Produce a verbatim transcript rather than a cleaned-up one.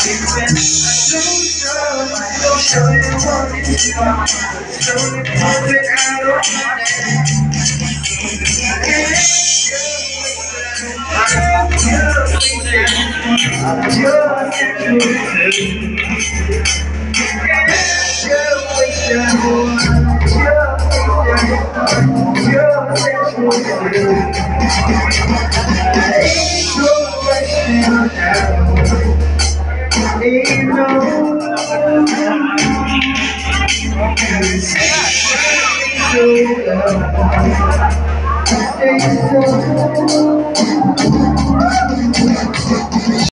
Show you what it's about. Show you what it out of my name. You're